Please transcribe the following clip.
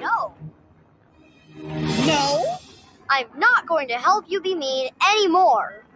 No. No? I'm not going to help you be mean anymore.